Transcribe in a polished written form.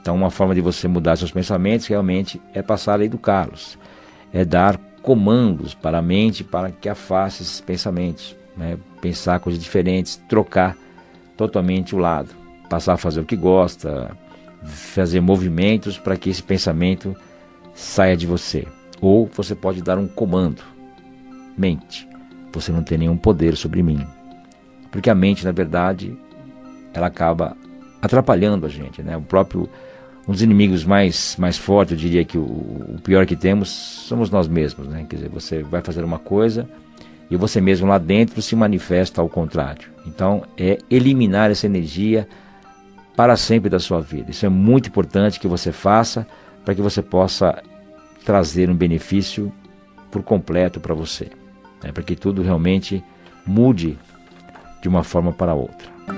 Então, uma forma de você mudar seus pensamentos realmente é passar a lei do Carlos. É dar comandos para a mente para que afaste esses pensamentos, né? Pensar coisas diferentes, trocar totalmente o lado. Passar a fazer o que gosta, fazer movimentos para que esse pensamento saia de você. Ou você pode dar um comando. Mente, você não tem nenhum poder sobre mim. Porque a mente, na verdade, ela acaba atrapalhando a gente, né? Um dos inimigos mais fortes, eu diria que o pior que temos somos nós mesmos, né? Quer dizer, você vai fazer uma coisa e você mesmo lá dentro se manifesta ao contrário. Então, é eliminar essa energia para sempre da sua vida. Isso é muito importante que você faça para que você possa trazer um benefício por completo para você, né? Para que tudo realmente mude de uma forma para outra.